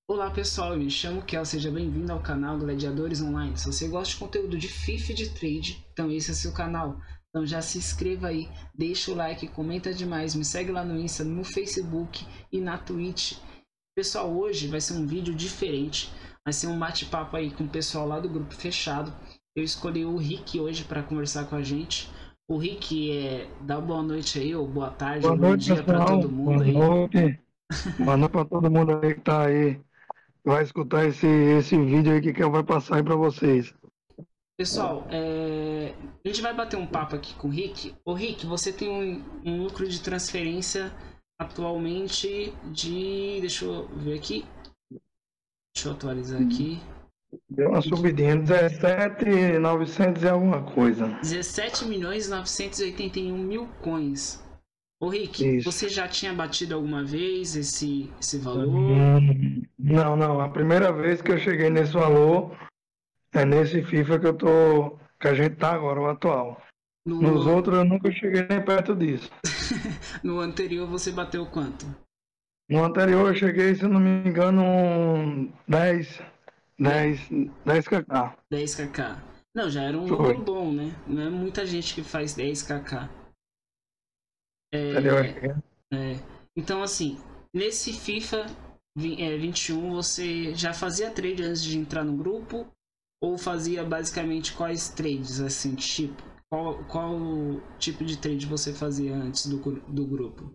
Olá pessoal, eu me chamo Kel, seja bem-vindo ao canal Gladiadores Online. Se você gosta de conteúdo de FIFA e de trade, então esse é seu canal. Então já se inscreva aí, deixa o like, comenta demais, me segue lá no Insta, no Facebook e na Twitch. Pessoal, hoje vai ser um vídeo diferente, vai ser um bate-papo aí com o pessoal lá do grupo fechado. Eu escolhi o Rick hoje para conversar com a gente. O Rick, dá boa noite aí, ou boa tarde, Boa ou bom noite, dia para pessoal. todo mundo Boa aí. noite. Boa noite para todo mundo aí que tá aí. Vai escutar esse vídeo aí que eu vai passar aí para vocês. Pessoal, a gente vai bater um papo aqui com o Rick. Ô Rick, você tem um lucro de transferência atualmente de... Deixa eu ver aqui. Deixa eu atualizar aqui. Deu uma subidinha, 17.900 e alguma coisa. 17.981.000 coins. Ô Rick, Isso. você já tinha batido alguma vez esse valor? Não. A primeira vez que eu cheguei nesse valor é nesse FIFA que a gente tá agora, o atual. Nos No, outros eu nunca cheguei nem perto disso. no anterior você bateu quanto? No anterior eu cheguei, se eu não me engano, 10, De- 10, 10 kk. 10kk. Não, já era um Foi. lucro bom, né? Não é muita gente que faz 10kk. Entendeu? É, então, assim, nesse FIFA 21, você já fazia trade antes de entrar no grupo? Ou fazia basicamente quais trades, assim, tipo? Qual tipo de trade você fazia antes do grupo?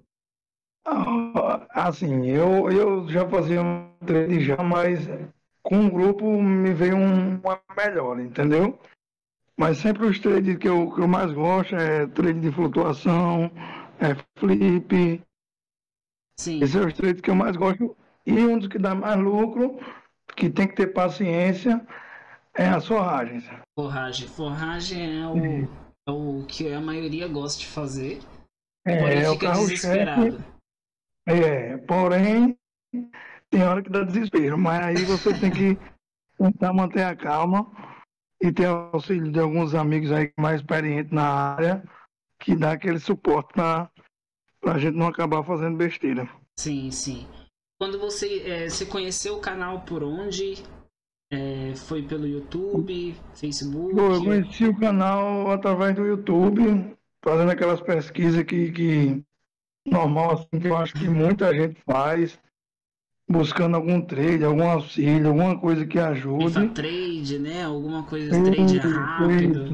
Assim, eu já fazia um trade já, mas com o grupo me veio uma melhor, entendeu? Mas sempre os trades que eu mais gosto é trade de flutuação, é flip. Sim, Esses são os trades que eu mais gosto. E um dos que dá mais lucro, que tem que ter paciência, é a forragem. forragem. Forragem é o que a maioria gosta de fazer, porém É o fica carro-chefe, desesperado. porém tem hora que dá desespero, mas aí você tem que tentar manter a calma e ter auxílio de alguns amigos aí mais experientes na área que dá aquele suporte para a gente não acabar fazendo besteira. Sim, sim. Quando você conheceu o canal por onde? Foi pelo YouTube, Bom, eu Facebook? conheci o canal através do YouTube, fazendo aquelas pesquisas que normal, assim, que eu acho que muita gente faz, buscando algum trade, algum auxílio, alguma coisa que FIFA ajude. Trade, né? Alguma coisa, trade Isso. rápido.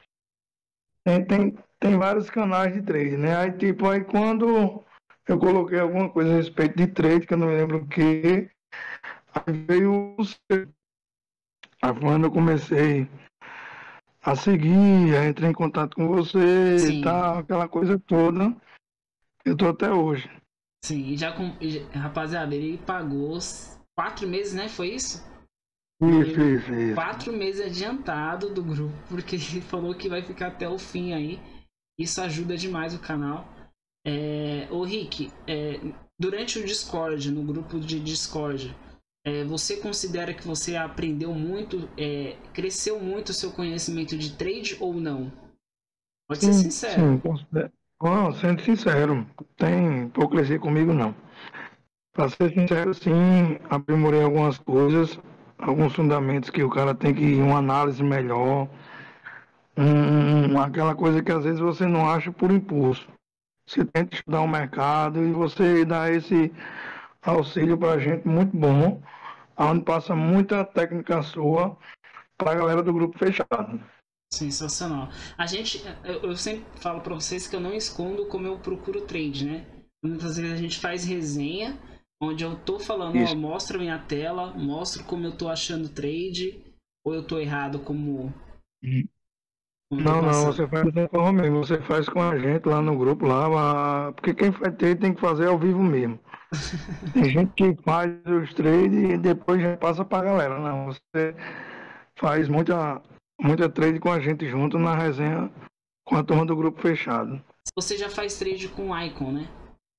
Tem vários canais de trade, né? Aí, tipo, aí quando eu coloquei alguma coisa a respeito de trade, que eu não me lembro o que, aí veio o seu. Aí quando eu comecei a seguir, aí entrei em contato com você e Sim, tal, aquela coisa toda, eu tô até hoje. sim. Rapaziada, ele pagou 4 meses, né? Foi isso? Isso, Ele, isso, isso. 4 meses adiantado do grupo, porque ele falou que vai ficar até o fim aí. Isso ajuda demais o canal. Ô Rick, durante o Discord, no grupo de Discord, você considera que você aprendeu muito, cresceu muito o seu conhecimento de trade ou não? Pode ser Sim, sincero. sim. Bom, sendo sincero, tem hipocrisia comigo não. Para ser sincero, sim, aprimorei algumas coisas, alguns fundamentos que o cara tem que ir uma análise melhor, aquela coisa que às vezes você não acha por impulso. Você tenta estudar o mercado e você dá esse auxílio para a gente muito bom, onde passa muita técnica sua para a galera do grupo fechado. Sensacional. Eu sempre falo para vocês que eu não escondo como eu procuro trade, né? Muitas vezes a gente faz resenha, onde eu tô falando, ó, Isso. mostra minha tela, mostro como eu tô achando trade, ou eu tô errado como eu tô Não, passando. você faz dessa forma mesmo, você faz com a gente lá no grupo lá, porque quem faz trade tem que fazer ao vivo mesmo. Tem gente que faz os trades e depois já passa pra galera. Não, você faz muita trade com a gente junto na resenha com a turma do grupo fechado. Você já faz trade com Icon, né?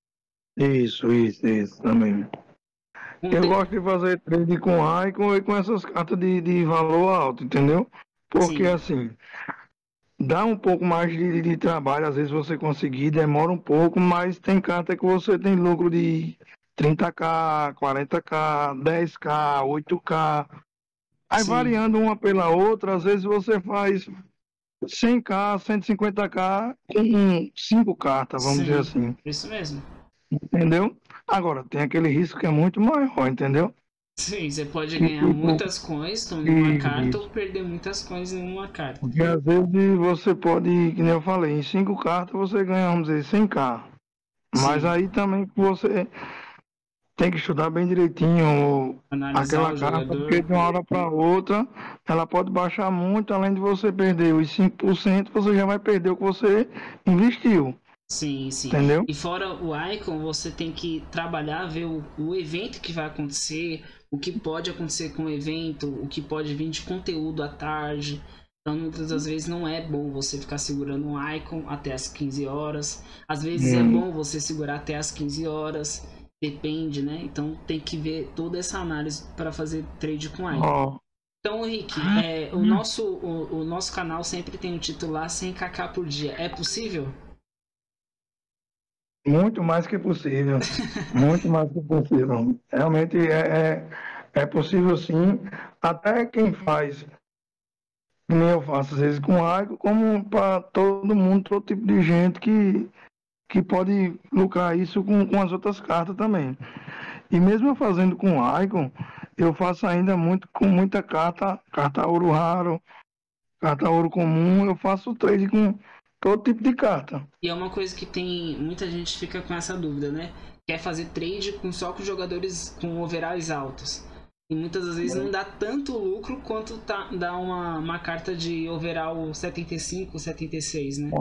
Isso também. Um Eu te... gosto de fazer trade com Icon e com essas cartas de valor alto, entendeu? Porque Sim, assim, dá um pouco mais de trabalho, às vezes você conseguir, demora um pouco, mas tem carta que você tem lucro de 30k, 40k, 10k, 8k. Aí Sim, variando uma pela outra, às vezes você faz 100k, 150k com 5 cartas, vamos dizer sim, assim. isso mesmo. Entendeu? Agora, tem aquele risco que é muito maior, entendeu? Sim, você pode Que ganhar tipo, muitas coins em uma carta ou isso. perder muitas coins em uma carta. Porque às vezes você pode, que nem eu falei, em 5 cartas você ganha, vamos dizer, 100k. Mas Sim, aí também você tem que estudar bem direitinho analisar aquela o carta, porque jogador. de uma hora para outra ela pode baixar muito, além de você perder os 5%, você já vai perder o que você investiu, Sim, sim. entendeu? E fora o Icon, você tem que trabalhar, ver o evento que vai acontecer, o que pode acontecer com o evento, o que pode vir de conteúdo à tarde. Então, muitas das vezes não é bom você ficar segurando um Icon até as 15 horas. Às vezes é Hum. bom você segurar até as 15 horas. Depende, né? Então tem que ver toda essa análise para fazer trade com Icon. Ó, Então, Rick, o nosso canal sempre tem um título lá 100kk por dia. É possível? muito mais que possível. Muito mais que possível. Realmente é possível sim. Até quem faz, que nem eu faço às vezes com água, como para todo mundo, todo tipo de gente que pode lucrar isso com as outras cartas também. E mesmo eu fazendo com Icon, eu faço ainda muito com muita carta ouro raro, carta ouro comum, eu faço trade com todo tipo de carta. E é uma coisa que tem. Muita gente fica com essa dúvida, né? Quer fazer trade só com jogadores com overalls altos. E muitas das vezes não dá tanto lucro quanto dá uma carta de overall 75, 76, né?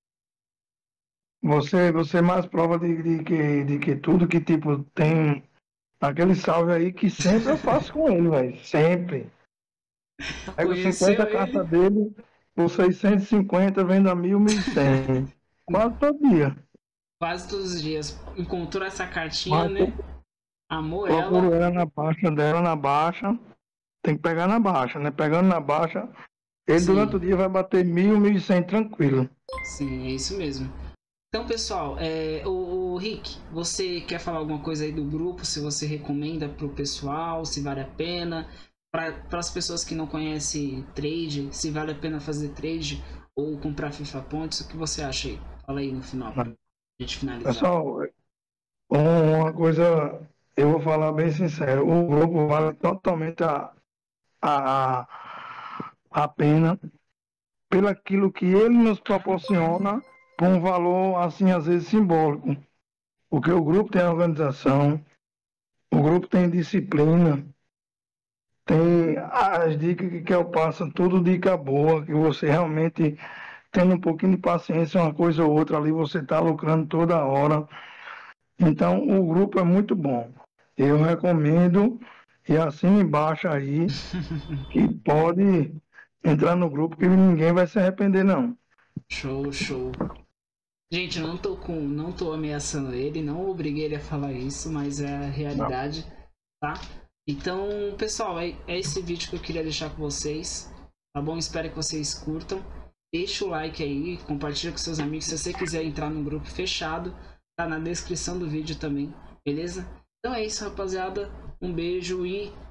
Você é mais prova de que tudo que tipo tem aquele salve aí que sempre eu faço com ele, velho. Sempre. Pego Conheceu 50 ele cartas dele, por 650, vendo a 1.000, 1.100. Quase todo dia. quase todos os dias. Encontrou essa cartinha, Mas né? eu Amou procuro ela. ela na baixa dela, na baixa. Tem que pegar na baixa, né? Pegando na baixa, ele durante o Sim, dia vai bater 1.000, 1.100 tranquilo. sim, é isso mesmo. Então, pessoal, o Rick, você quer falar alguma coisa aí do grupo? Se você recomenda para o pessoal, se vale a pena? Para as pessoas que não conhecem trade, se vale a pena fazer trade ou comprar FIFA Points, o que você acha aí? Fala aí no final, para a gente finalizar. Pessoal, uma coisa, eu vou falar bem sincero, o grupo vale totalmente a, a pena pelo aquilo que ele nos proporciona por um valor, assim, às vezes simbólico. Porque o grupo tem organização, o grupo tem disciplina, tem as dicas que eu passo, tudo dica boa, que você realmente, tendo um pouquinho de paciência, uma coisa ou outra ali, você está lucrando toda hora. Então, o grupo é muito bom. Eu recomendo, e assina embaixo aí, que pode entrar no grupo, que ninguém vai se arrepender, não. Show, show. Gente, eu não tô ameaçando ele, não obriguei ele a falar isso, mas é a Não. realidade, tá? Então, pessoal, é esse vídeo que eu queria deixar com vocês, tá bom? Espero que vocês curtam. Deixa o like aí, compartilha com seus amigos. Se você quiser entrar no grupo fechado, tá na descrição do vídeo também, beleza? Então é isso, rapaziada. Um beijo e